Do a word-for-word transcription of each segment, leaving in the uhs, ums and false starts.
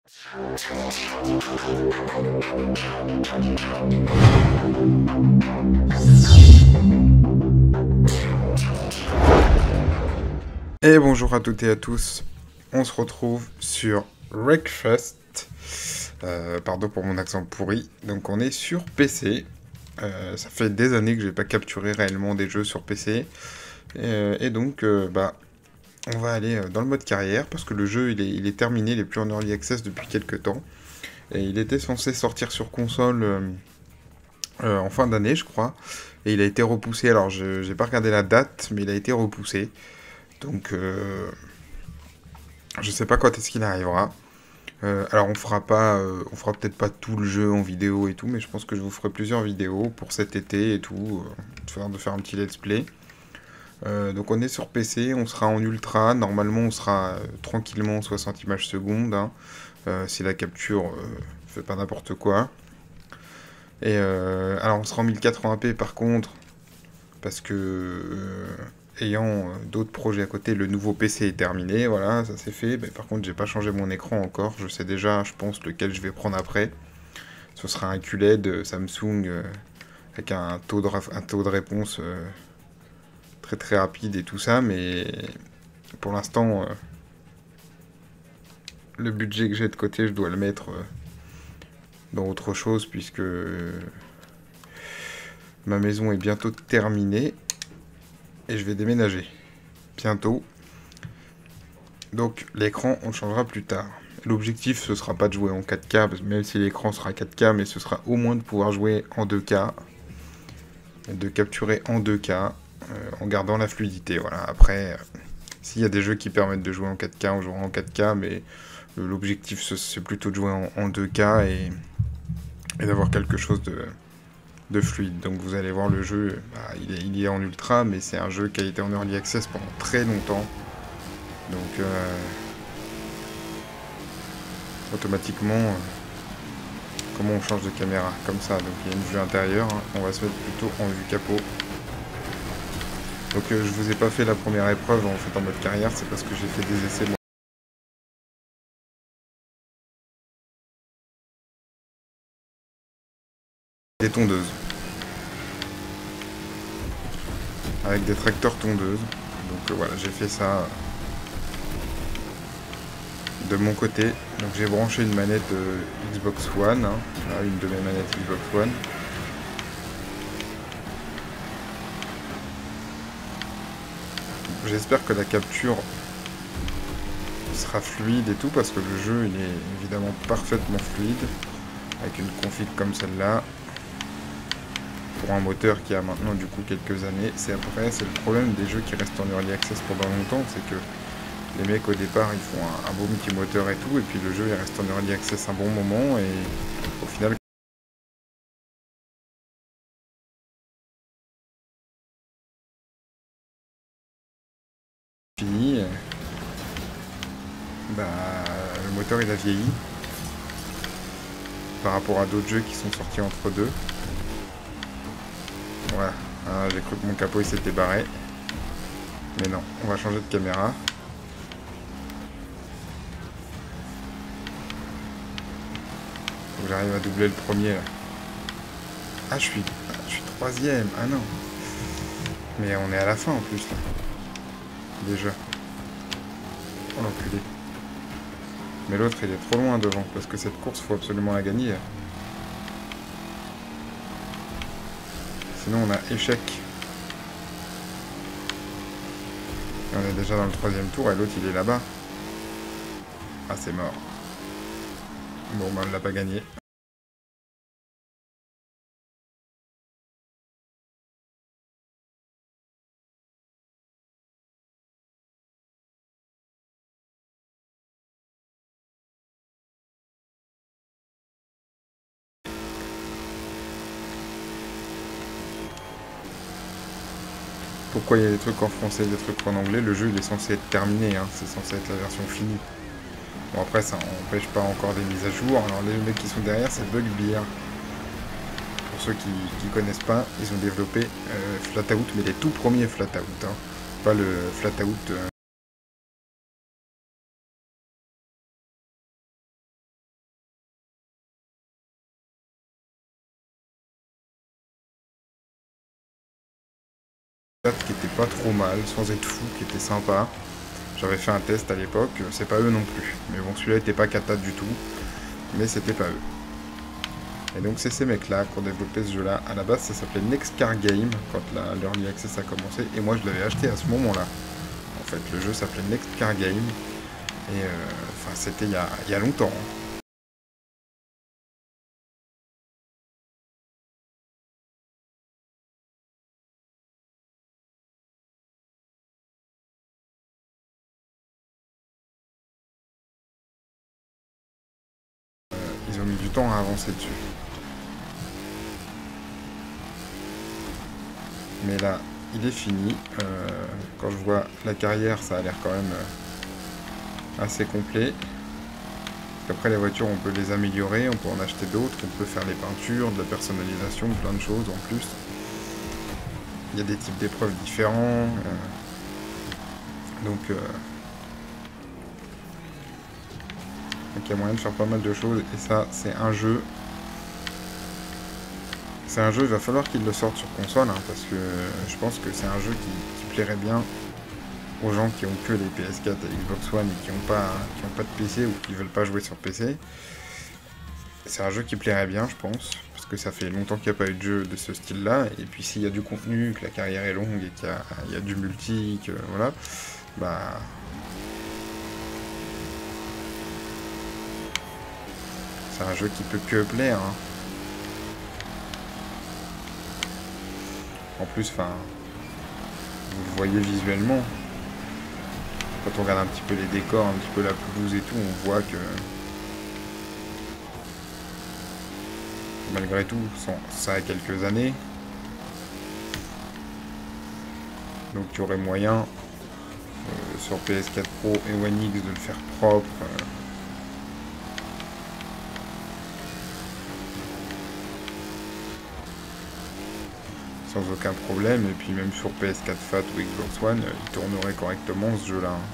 Et bonjour à toutes et à tous, on se retrouve sur Wreckfest, euh, pardon pour mon accent pourri, donc on est sur P C, euh, ça fait des années que je n'ai pas capturé réellement des jeux sur P C, et, euh, et donc euh, bah on va aller dans le mode carrière, parce que le jeu il est, il est terminé, il est plus en early access depuis quelques temps, et il était censé sortir sur console euh, euh, en fin d'année je crois, et il a été repoussé, alors je j'ai pas regardé la date, mais il a été repoussé, donc... Euh, Je sais pas quand est-ce qu'il arrivera. Euh, alors on fera pas, euh, on fera peut-être pas tout le jeu en vidéo et tout, mais je pense que je vous ferai plusieurs vidéos pour cet été et tout, euh, de, faire, de faire un petit let's play. Euh, donc on est sur P C, on sera en ultra, normalement on sera euh, tranquillement soixante images secondes, hein, euh, si la capture euh, fait pas n'importe quoi. Et euh, alors on sera en mille quatre-vingts p par contre, parce que euh, ayant euh, d'autres projets à côté, le nouveau P C est terminé, voilà, ça c'est fait. Mais par contre, j'ai pas changé mon écran encore. Je sais déjà, je pense, lequel je vais prendre après. Ce sera un Q L E D Samsung euh, avec un taux de, un taux de réponse euh, très très rapide et tout ça. Mais pour l'instant, euh, le budget que j'ai de côté, je dois le mettre euh, dans autre chose puisque euh, ma maison est bientôt terminée et je vais déménager bientôt. Donc l'écran, on le changera plus tard. L'objectif, ce sera pas de jouer en quatre K, même si l'écran sera quatre K, mais ce sera au moins de pouvoir jouer en deux K, de capturer en deux K, euh, en gardant la fluidité. Voilà. Après, euh, s'il y a des jeux qui permettent de jouer en quatre K, on jouera en quatre K, mais euh, l'objectif, c'est plutôt de jouer en, en deux K et, et d'avoir quelque chose de, de fluide. Donc vous allez voir le jeu, bah, il, est, il est en ultra, mais c'est un jeu qui a été en early access pendant très longtemps. Donc... Euh, automatiquement, euh, comment on change de caméra, comme ça, donc il y a une vue intérieure, hein. On va se mettre plutôt en vue capot. Donc euh, je vous ai pas fait la première épreuve en fait en mode carrière, c'est parce que j'ai fait des essais moi. Des tondeuses. Avec des tracteurs tondeuses. Donc euh, voilà, j'ai fait ça euh, de mon côté. Donc j'ai branché une manette euh, Xbox One, hein, là, une de mes manettes Xbox One. J'espère que la capture sera fluide et tout, parce que le jeu il est évidemment parfaitement fluide, avec une config comme celle-là, pour un moteur qui a maintenant du coup quelques années. C'est après, c'est le problème des jeux qui restent en early access pendant longtemps, c'est que les mecs au départ ils font un, un beau petit moteur et tout, et puis le jeu il reste en early access un bon moment, et au final... fini, bah, le moteur il a vieilli par rapport à d'autres jeux qui sont sortis entre deux. Voilà, ah, j'ai cru que mon capot il s'était barré, mais non, on va changer de caméra. Faut que j'arrive à doubler le premier là. Ah, je suis, je suis troisième, ah non. Mais on est à la fin en plus là. Déjà. Oh l'enculé. Mais l'autre il est trop loin devant, parce que cette course faut absolument la gagner. Sinon on a échec. Et on est déjà dans le troisième tour et l'autre il est là-bas. Ah c'est mort. Bon bah on l'a pas gagné. Pourquoi il y a des trucs en français et des trucs en anglais? Le jeu il est censé être terminé, hein. C'est censé être la version finie. Bon après ça n'empêche pas encore des mises à jour. Alors les mecs qui sont derrière c'est Bugbear. Pour ceux qui ne connaissent pas, ils ont développé euh, Flatout, mais les tout premiers Flatout, hein. Pas le Flatout... Euh qui était pas trop mal, sans être fou, qui était sympa. J'avais fait un test à l'époque, c'est pas eux non plus. Mais bon, celui-là était pas cata du tout, mais c'était pas eux. Et donc c'est ces mecs-là qui ont développé ce jeu-là. À la base, ça s'appelait Next Car Game, quand l'Early Access a commencé, et moi je l'avais acheté à ce moment-là. En fait, le jeu s'appelait Next Car Game, et euh, enfin, c'était il y a, il y a longtemps. Hein. Ils ont mis du temps à avancer dessus. Mais là, il est fini. Euh, quand je vois la carrière, ça a l'air quand même euh, assez complet. Après, les voitures, on peut les améliorer, on peut en acheter d'autres, on peut faire les peintures, de la personnalisation, plein de choses en plus. Il y a des types d'épreuves différents. Euh, donc, euh, donc, il y a moyen de faire pas mal de choses. Et ça, c'est un jeu... C'est un jeu, il va falloir qu'il le sorte sur console, hein, parce que je pense que c'est un jeu qui, qui plairait bien aux gens qui ont que les P S quatre et Xbox One et qui n'ont pas, qui ont pas de P C ou qui veulent pas jouer sur P C. C'est un jeu qui plairait bien, je pense, parce que ça fait longtemps qu'il n'y a pas eu de jeu de ce style-là. Et puis s'il y a du contenu, que la carrière est longue et qu'il y, y a du multi, que voilà, bah... c'est un jeu qui peut que plaire. Hein. En plus, enfin, vous le voyez visuellement. Quand on regarde un petit peu les décors, un petit peu la pelouse et tout, on voit que... malgré tout, ça a quelques années. Donc il y aurait moyen, euh, sur P S quatre Pro et One X, de le faire propre. Euh, sans aucun problème. Et puis même sur P S quatre Fat ou Xbox One, euh, il tournerait correctement ce jeu-là. Hein.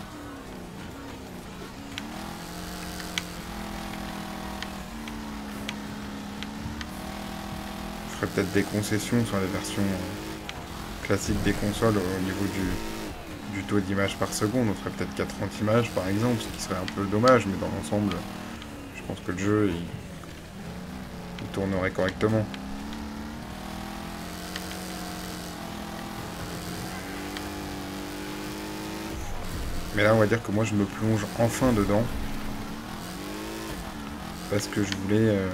Je ferais peut-être des concessions sur les versions euh, classiques des consoles au niveau du, du taux d'image par seconde. On ferait peut-être quatre-vingts images par exemple, ce qui serait un peu dommage, mais dans l'ensemble, je pense que le jeu, il, il tournerait correctement. Mais là, on va dire que moi, je me plonge enfin dedans. Parce que je voulais... Euh...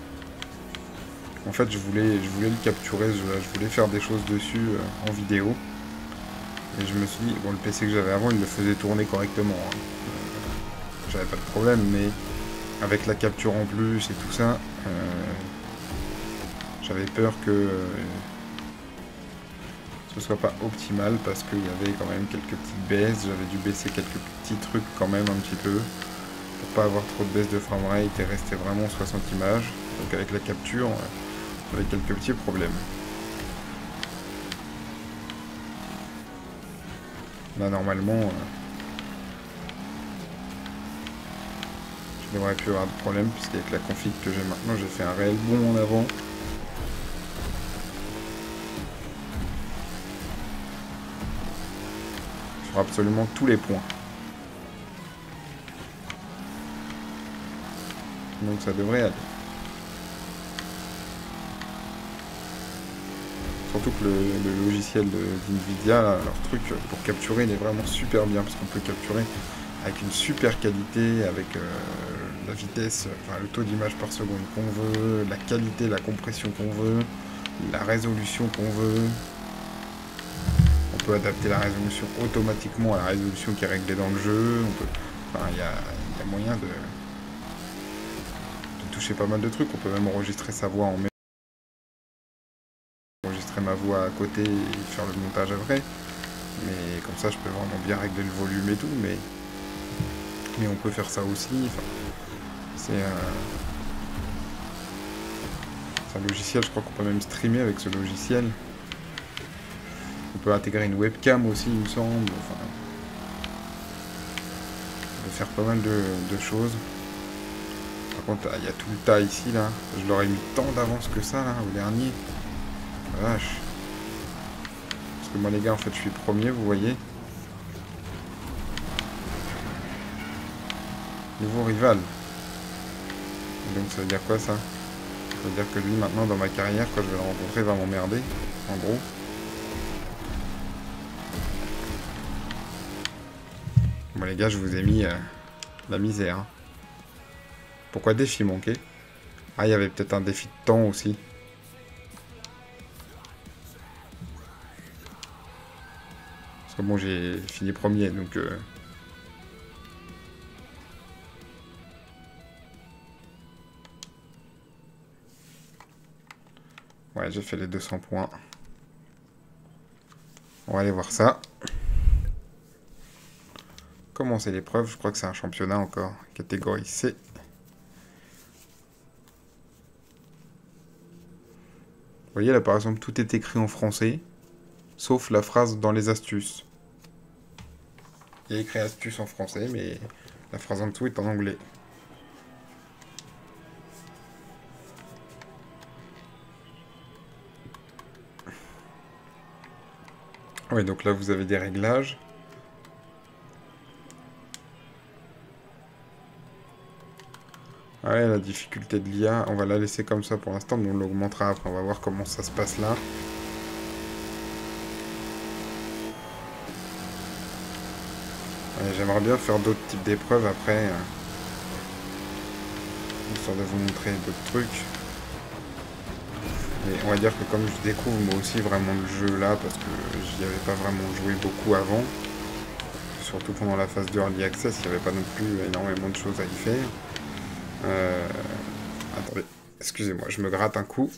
En fait, je voulais, je voulais le capturer, je, je voulais faire des choses dessus euh, en vidéo. Et je me suis dit, bon, le P C que j'avais avant, il le faisait tourner correctement. Hein. Euh, j'avais pas de problème, mais avec la capture en plus et tout ça, euh, j'avais peur que... Euh, ce soit pas optimal parce qu'il y avait quand même quelques petites baisses, j'avais dû baisser quelques petits trucs quand même un petit peu pour pas avoir trop de baisse de framerate et rester vraiment soixante images. Donc avec la capture, on avait quelques petits problèmes. Là normalement, euh, je devrais plus avoir de problème puisqu'avec la config que j'ai maintenant, j'ai fait un réel bond en avant. Sur absolument tous les points. Donc ça devrait aller. Surtout que le, le logiciel d'NVIDIA, leur truc pour capturer, il est vraiment super bien parce qu'on peut capturer avec une super qualité, avec euh, la vitesse, enfin le taux d'image par seconde qu'on veut, la qualité, la compression qu'on veut, la résolution qu'on veut. On peut adapter la résolution automatiquement à la résolution qui est réglée dans le jeu. On peut, enfin, il y a, y a moyen de, de toucher pas mal de trucs. On peut même enregistrer sa voix en même enregistrer ma voix à côté et faire le montage après. Mais comme ça, je peux vraiment bien régler le volume et tout. Mais, mais on peut faire ça aussi. Enfin, c'est un, c'est un logiciel, je crois qu'on peut même streamer avec ce logiciel. On peut intégrer une webcam aussi, il me semble. Enfin, on peut faire pas mal de, de choses. Par contre, il y a tout le tas ici, là. Je leur ai mis tant d'avance que ça, là, au dernier. La vache. que moi les gars en fait je suis premier, vous voyez. Nouveau rival. Et donc ça veut dire quoi ça? Ça veut dire que lui maintenant dans ma carrière, quand je vais le rencontrer, il va m'emmerder, en gros. Bon les gars, je vous ai mis euh, la misère. Hein. Pourquoi défi manqué? Ah, il y avait peut-être un défi de temps aussi. Parce que bon, j'ai fini premier, donc... Euh... Ouais, j'ai fait les deux cents points. On va aller voir ça. Comment c'est l'épreuve? Je crois que c'est un championnat encore. Catégorie C. Vous voyez là par exemple tout est écrit en français. Sauf la phrase dans les astuces. Il y a écrit astuces en français mais la phrase en dessous est en anglais. Oui donc là vous avez des réglages. Ouais, la difficulté de l'I A, on va la laisser comme ça pour l'instant, mais on l'augmentera après. On va voir comment ça se passe là. J'aimerais bien faire d'autres types d'épreuves après. Euh, histoire de vous montrer d'autres trucs. Mais on va dire que comme je découvre moi aussi vraiment le jeu là, parce que j'y avais pas vraiment joué beaucoup avant. Surtout pendant la phase de Early Access, il n'y avait pas non plus énormément de choses à y faire. Euh... Attendez, excusez-moi, je me gratte un coup.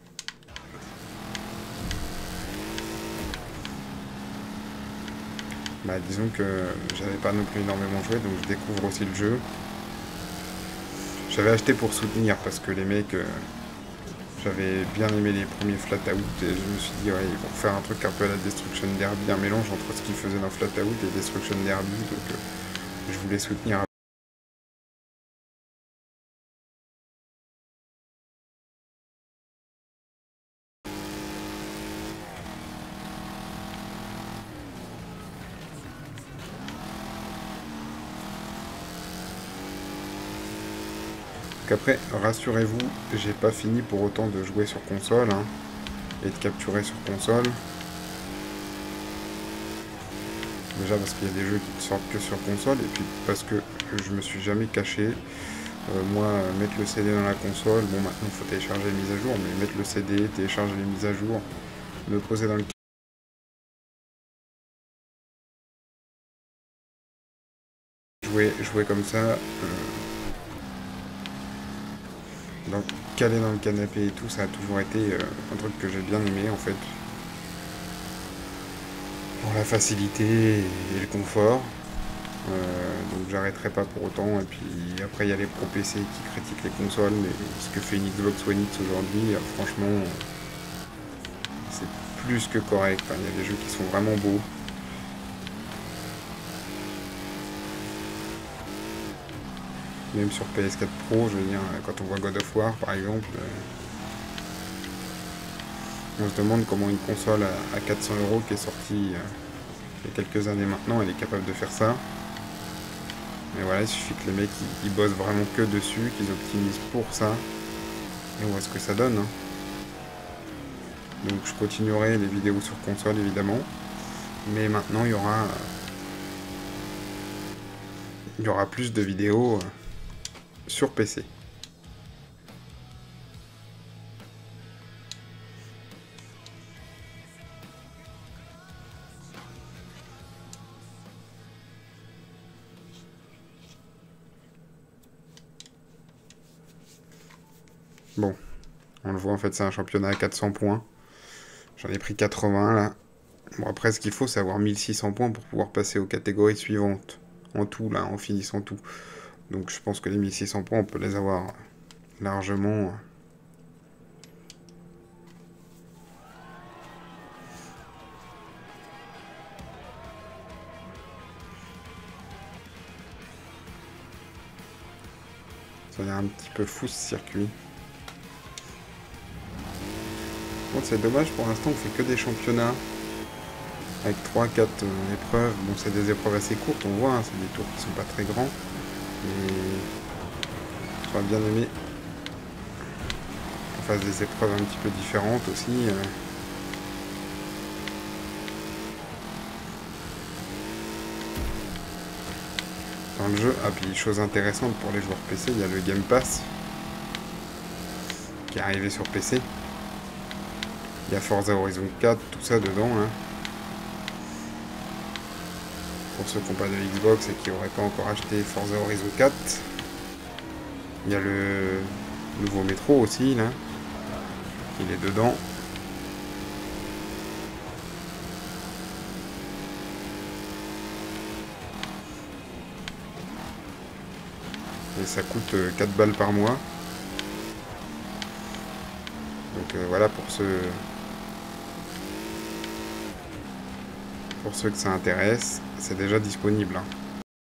Bah disons que j'avais pas non plus énormément joué, donc je découvre aussi le jeu. J'avais acheté pour soutenir, parce que les mecs... Euh... J'avais bien aimé les premiers Flat Out, et je me suis dit, ouais, ils vont faire un truc un peu à la Destruction Derby, un mélange entre ce qu'ils faisaient dans Flat Out et Destruction Derby, donc euh, je voulais soutenir. Après, rassurez-vous, j'ai pas fini pour autant de jouer sur console hein, et de capturer sur console. Déjà parce qu'il y a des jeux qui ne sortent que sur console et puis parce que je me suis jamais caché. Euh, moi, mettre le C D dans la console, bon maintenant il faut télécharger les mises à jour, mais mettre le C D, télécharger les mises à jour, me poser dans le jouer, jouer comme ça. Euh... Donc, caler dans le canapé et tout, ça a toujours été euh, un truc que j'ai bien aimé en fait. Pour la facilité et le confort. Euh, donc j'arrêterai pas pour autant. Et puis après il y a les pro P C qui critiquent les consoles, mais ce que fait une Xbox One X aujourd'hui, euh, franchement, c'est plus que correct. Enfin, il y a des jeux qui sont vraiment beaux. Même sur P S quatre Pro, je veux dire, quand on voit God of War par exemple, on se demande comment une console à quatre cents euros qui est sortie euh, il y a quelques années maintenant, elle est capable de faire ça. Mais voilà, il suffit que les mecs ils, ils bossent vraiment que dessus, qu'ils optimisent pour ça. Et on voit ce que ça donne. Hein. Donc je continuerai les vidéos sur console évidemment. Mais maintenant il y aura... Il y aura plus de vidéos... sur P C. Bon, on le voit en fait c'est un championnat à quatre cents points. J'en ai pris quatre-vingts là. Bon après ce qu'il faut c'est avoir mille six cents points pour pouvoir passer aux catégories suivantes. En tout là, en finissant tout. Donc je pense que les mille six cents points on peut les avoir largement... Ça a l'air un petit peu fou ce circuit. Bon, c'est dommage pour l'instant on fait que des championnats. avec trois quatre euh, épreuves. Bon, c'est des épreuves assez courtes, on voit, hein, c'est des tours qui sont pas très grands. Et j'aurais bien aimé qu'on fasse des épreuves un petit peu différentes aussi. euh. Dans le jeu. Ah, puis chose intéressante pour les joueurs P C, il y a le Game Pass qui est arrivé sur P C. Il y a Forza Horizon quatre, tout ça dedans. Hein. Pour ceux qui n'ont pas de Xbox et qui n'auraient pas encore acheté Forza Horizon quatre. Il y a le nouveau métro aussi, là. Il est dedans. Et ça coûte quatre balles par mois. Donc euh, voilà, pour ceux... Pour ceux que ça intéresse, c'est déjà disponible. Hein.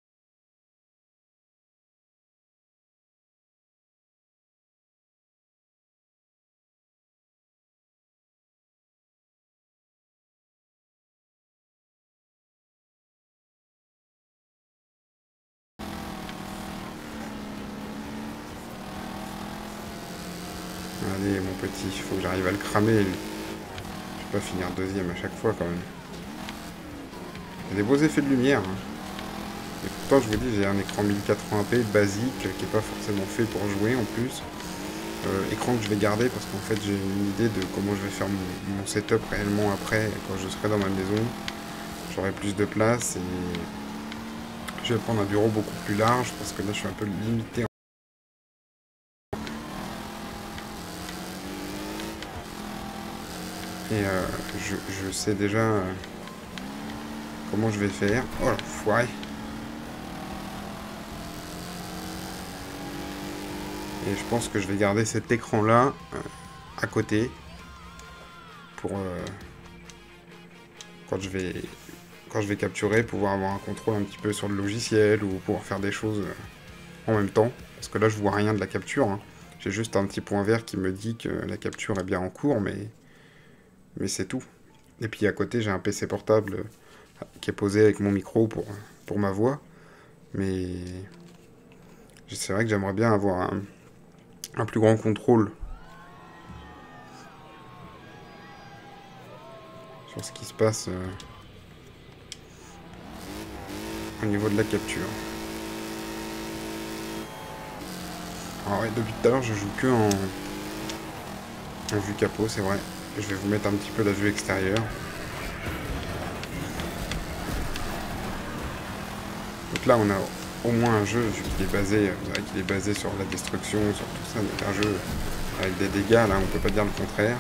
Allez, mon petit, il faut que j'arrive à le cramer. Je vais pas finir deuxième à chaque fois, quand même. Il y a des beaux effets de lumière. Hein. Et pourtant, je vous dis, j'ai un écran mille quatre-vingts p basique, qui n'est pas forcément fait pour jouer, en plus. Euh, écran que je vais garder, parce qu'en fait, j'ai une idée de comment je vais faire mon, mon setup réellement après, quand je serai dans ma maison. J'aurai plus de place, et je vais prendre un bureau beaucoup plus large, parce que là, je suis un peu limité. Et euh, je, je sais déjà euh, comment je vais faire. Oh la foiré. Et je pense que je vais garder cet écran là euh, à côté pour euh, quand je vais quand je vais capturer, pouvoir avoir un contrôle un petit peu sur le logiciel ou pouvoir faire des choses euh, en même temps. Parce que là je vois rien de la capture. Hein. J'ai juste un petit point vert qui me dit que la capture est bien en cours, mais mais c'est tout. Et puis à côté j'ai un P C portable euh, qui est posé avec mon micro pour pour ma voix. Mais c'est vrai que j'aimerais bien avoir un, un plus grand contrôle sur ce qui se passe euh, au niveau de la capture. Alors ouais, depuis tout à l'heure je joue que en, en vue capot, c'est vrai. Je vais vous mettre un petit peu la vue extérieure. Donc là on a au moins un jeu, vu qu'il est basé, vous savez qu'il est basé sur la destruction, sur tout ça, donc un jeu avec des dégâts, là on peut pas dire le contraire.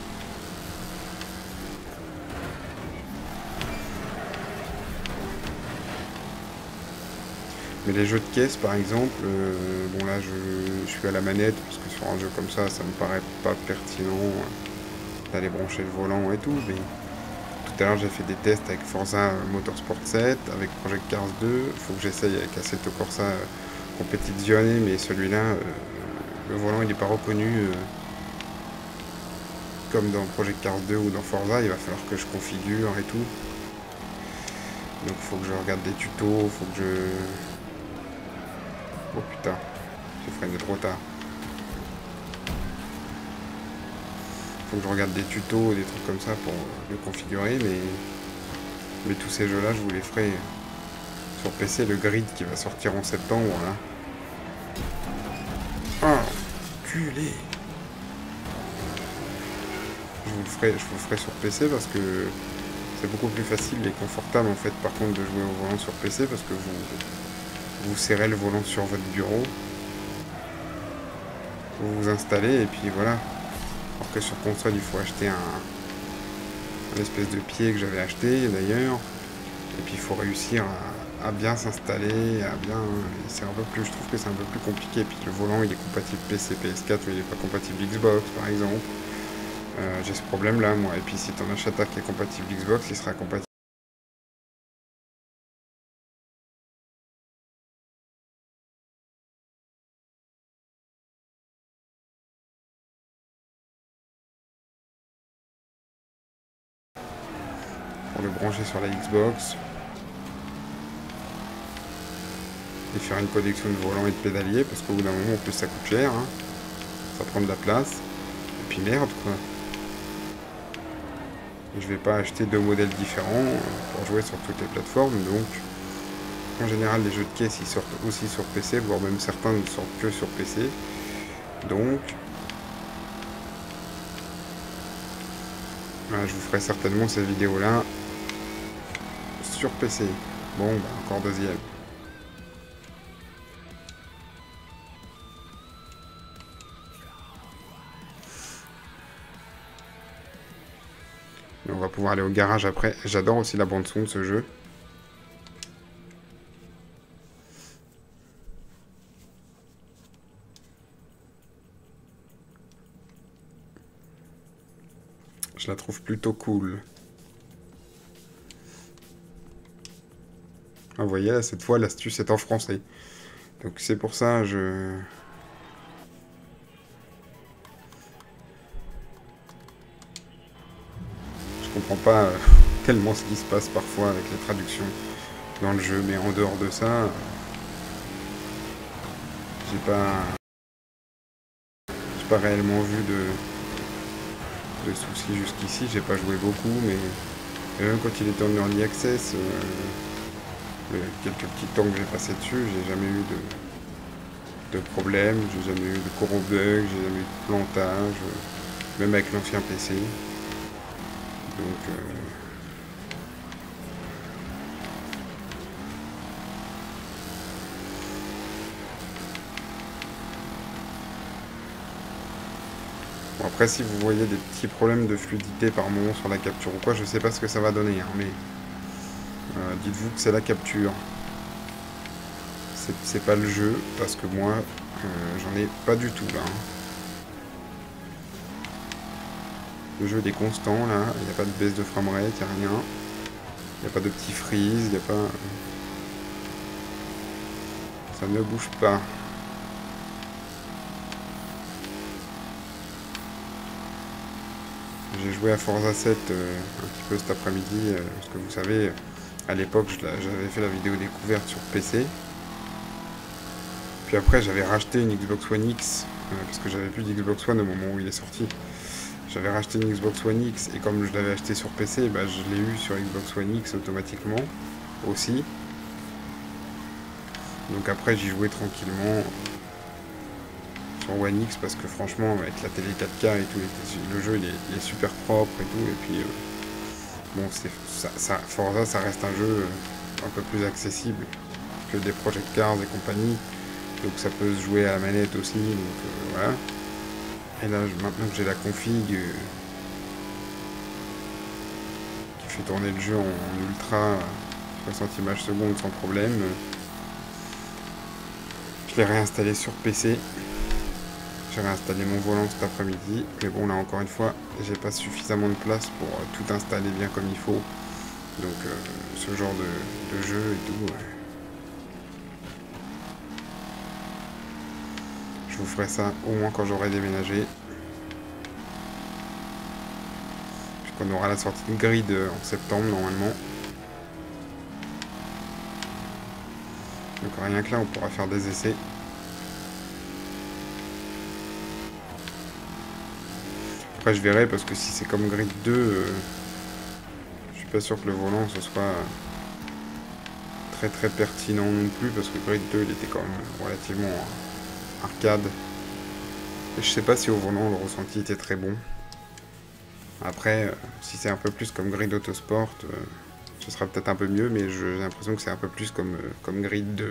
Mais les jeux de caisse par exemple, euh, bon là je, je suis à la manette, parce que sur un jeu comme ça, ça me paraît pas pertinent euh, d'aller brancher le volant et tout, mais tout à l'heure j'ai fait des tests avec Forza Motorsport sept, avec Project Cars deux, il faut que j'essaye avec Assetto Corsa euh, Competizione, mais celui-là, euh, le volant il n'est pas reconnu euh, comme dans Project Cars deux ou dans Forza, il va falloir que je configure et tout. Donc il faut que je regarde des tutos, il faut que je... Oh putain, j'ai freiné trop tard. Faut que je regarde des tutos, des trucs comme ça pour le configurer, mais, mais tous ces jeux-là, je vous les ferai sur P C. Le Grid qui va sortir en septembre, là. Ah, culé. Je vous le ferai, je vous le ferai sur P C parce que c'est beaucoup plus facile et confortable en fait par contre de jouer au volant sur P C parce que vous, vous serrez le volant sur votre bureau, vous vous installez et puis voilà. Alors que sur console il faut acheter un, un espèce de pied que j'avais acheté d'ailleurs. Et puis il faut réussir à, à bien s'installer, à bien. C'est un peu plus. Je trouve que c'est un peu plus compliqué. Et puis le volant il est compatible P C, P S quatre, mais il n'est pas compatible Xbox par exemple. Euh, j'ai ce problème là moi. Et puis si ton achètes un qui est compatible Xbox, il sera compatible. pour le brancher sur la Xbox. Et faire une connexion de volant et de pédalier, parce qu'au bout d'un moment, en plus, ça coûte cher. Hein. Ça prend de la place. Et puis merde, quoi. Et je vais pas acheter deux modèles différents pour jouer sur toutes les plateformes, donc... En général, les jeux de caisse, ils sortent aussi sur P C, voire même certains ne sortent que sur P C. Donc... Voilà, je vous ferai certainement cette vidéo-là sur P C. Bon, bah, encore deuxième. Et on va pouvoir aller au garage après. J'adore aussi la bande-son de ce jeu. Je la trouve plutôt cool. Ah, vous voyez, là, cette fois, l'astuce est en français. Donc c'est pour ça, je... Je comprends pas euh, tellement ce qui se passe parfois avec les traductions dans le jeu. Mais en dehors de ça, euh, j'ai pas... J'ai pas réellement vu de, de soucis jusqu'ici. J'ai pas joué beaucoup, mais... Et même quand il était en Early Access... Euh... Les quelques petits temps que j'ai passé dessus, j'ai jamais eu de, de problème, j'ai jamais eu de gros bugs, j'ai jamais eu de plantage, même avec l'ancien P C. Donc... Euh... Bon, après, si vous voyez des petits problèmes de fluidité par moment sur la capture ou quoi, je sais pas ce que ça va donner, hein, mais... Euh, dites-vous que c'est la capture. C'est pas le jeu, parce que moi, euh, j'en ai pas du tout, là. Hein. Le jeu il est constant, là. Il n'y a pas de baisse de framerate, il n'y a rien. Il n'y a pas de petit freeze, il n'y a pas... Ça ne bouge pas. J'ai joué à Forza sept euh, un petit peu cet après-midi, euh, parce que vous savez, à l'époque, j'avais fait la vidéo découverte sur P C. Puis après, j'avais racheté une Xbox One X, euh, parce que j'avais plus d'Xbox One au moment où il est sorti. J'avais racheté une Xbox One X, et comme je l'avais acheté sur P C, bah, je l'ai eu sur Xbox One X automatiquement, aussi. Donc après, j'y jouais tranquillement sur One X, parce que franchement, avec la télé quatre K et tout, le jeu, il est, il est super propre et tout, et puis... Euh, bon, ça, ça, Forza, ça reste un jeu euh, un peu plus accessible que des Project Cars et compagnie. Donc ça peut se jouer à la manette aussi, donc euh, voilà. Et là, maintenant que j'ai la config euh, qui fait tourner le jeu en, en ultra soixante images secondes sans problème, euh, je l'ai réinstallé sur P C. J'ai réinstallé mon volant cet après-midi, mais bon là encore une fois, j'ai pas suffisamment de place pour euh, tout installer bien comme il faut. Donc euh, ce genre de, de jeu et tout. Ouais. Je vous ferai ça au moins quand j'aurai déménagé. Puisqu'on aura la sortie de Grid en septembre normalement. Donc rien que là on pourra faire des essais. Après je verrai parce que si c'est comme Grid deux, euh, je suis pas sûr que le volant ce soit très très pertinent non plus, parce que Grid deux il était quand même relativement arcade. Et je sais pas si au volant le ressenti était très bon. Après, euh, si c'est un peu plus comme Grid Autosport, euh, ce sera peut-être un peu mieux, mais j'ai l'impression que c'est un peu plus comme, euh, comme Grid deux.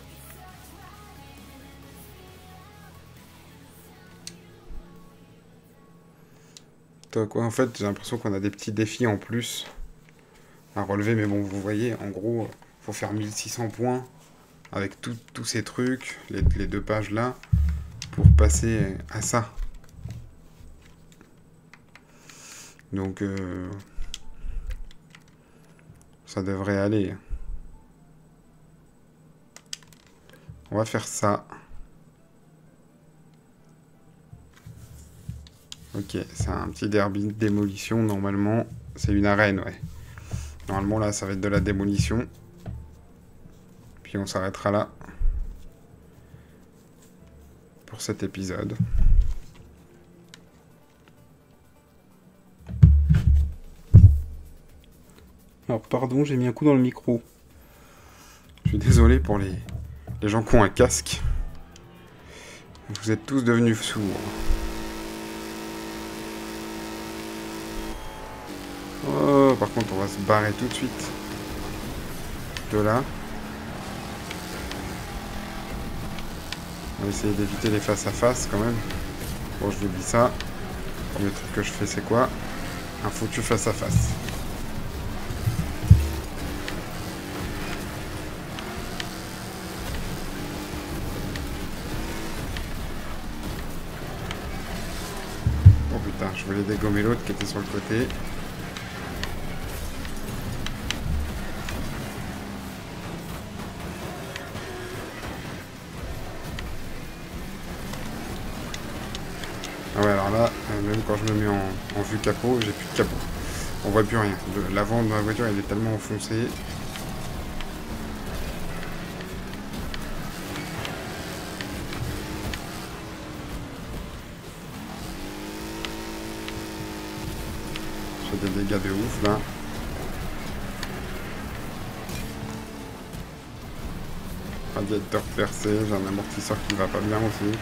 Quoi, en fait, j'ai l'impression qu'on a des petits défis en plus à relever, mais bon, vous voyez, en gros, il faut faire mille six cents points avec tous ces trucs, les, les deux pages là, pour passer à ça. Donc, euh, ça devrait aller. On va faire ça. Ok, c'est un petit derby de démolition, normalement. C'est une arène, ouais. Normalement, là, ça va être de la démolition. Puis on s'arrêtera là. Pour cet épisode. Alors, pardon, j'ai mis un coup dans le micro. Je suis désolé pour les, les gens qui ont un casque. Vous êtes tous devenus sourds. Oh, par contre, on va se barrer tout de suite. De là. On va essayer d'éviter les face à face quand même. Bon, je vous dis ça. Le premier truc que je fais, c'est quoi? Un foutu face à face. Oh putain, je voulais dégommer l'autre qui était sur le côté. Ah ouais, alors là, même quand je me mets en, en vue capot, j'ai plus de capot. On voit plus rien. L'avant de ma voiture, elle est tellement enfoncée. J'ai des dégâts de ouf là. Radiateur percé, j'ai un amortisseur qui va pas bien aussi.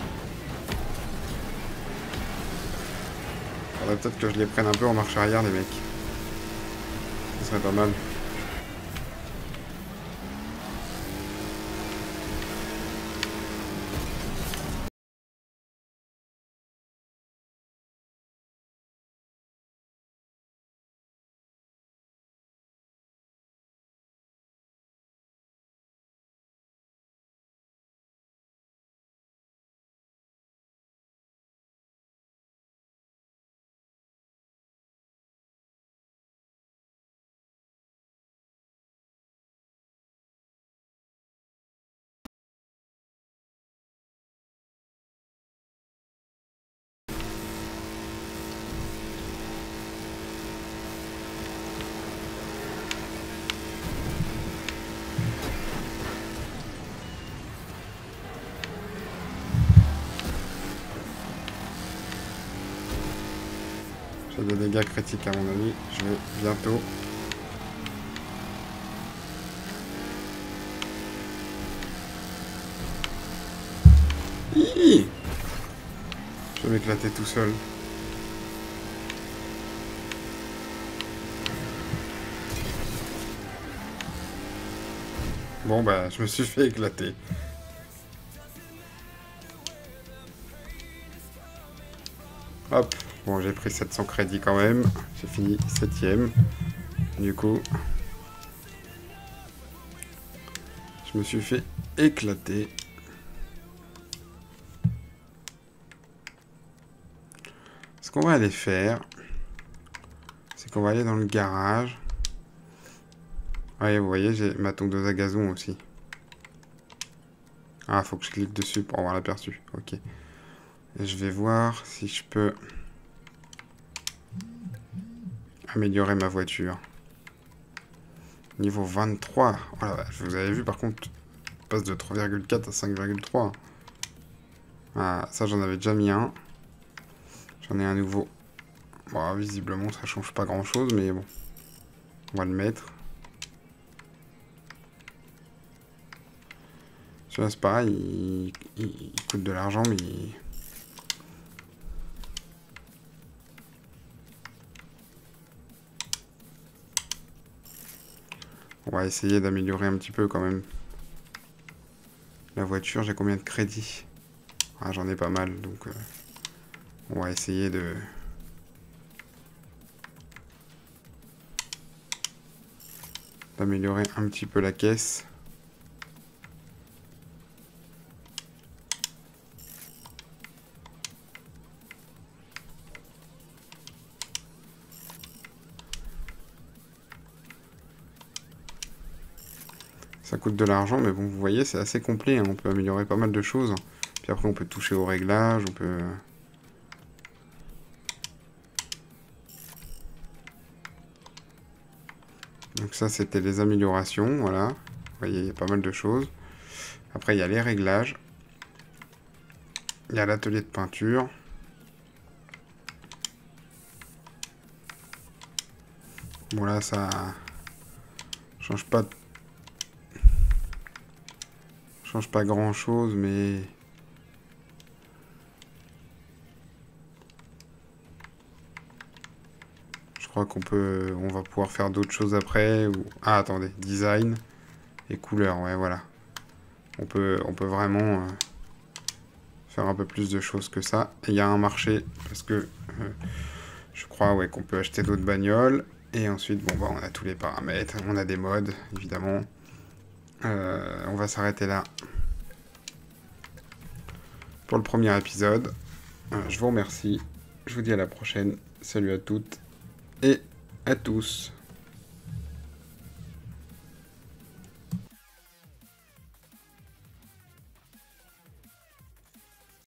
Faudrait peut-être que je les prenne un peu en marche arrière les mecs. Ce serait pas mal. J'ai des dégâts critiques à mon avis. Je vais bientôt. Hihi, je vais m'éclater tout seul. Bon bah je me suis fait éclater. Hop, bon j'ai pris sept cents crédits quand même. J'ai fini septième. Du coup, je me suis fait éclater. Ce qu'on va aller faire, c'est qu'on va aller dans le garage. Ouais, vous voyez, j'ai ma tondeuse à gazon aussi. Ah, faut que je clique dessus pour avoir l'aperçu. Ok. Et je vais voir si je peux améliorer ma voiture. Niveau vingt-trois. Oh la vache, vous avez vu par contre, je passe de trois virgule quatre à cinq virgule trois. Ah, ça j'en avais déjà mis un. J'en ai un nouveau. Bon, visiblement ça change pas grand chose, mais bon. On va le mettre. Celui-là c'est pareil, il, il, il coûte de l'argent, mais... Il... On va essayer d'améliorer un petit peu quand même. La voiture, j'ai combien de crédits? Ah, j'en ai pas mal, donc... Euh, on va essayer de... d'améliorer un petit peu la caisse. Ça coûte de l'argent, mais bon, vous voyez, c'est assez complet, hein. On peut améliorer pas mal de choses. Puis après, on peut toucher au réglage, on peut... Donc ça, c'était les améliorations, voilà. Vous voyez, il y a pas mal de choses. Après, il y a les réglages. Il y a l'atelier de peinture. Bon, là, ça change pas... change pas grand-chose, mais... Je crois qu'on peut... on va pouvoir faire d'autres choses après. Ou... Ah, attendez. Design et couleur, ouais, voilà. On peut, on peut vraiment... Euh... faire un peu plus de choses que ça. Et il y a un marché, parce que euh, je crois ouais, qu'on peut acheter d'autres bagnoles. Et ensuite, bon, bah, on a tous les paramètres, on a des modes, évidemment. Euh, on va s'arrêter là pour le premier épisode. Euh, je vous remercie. Je vous dis à la prochaine. Salut à toutes et à tous.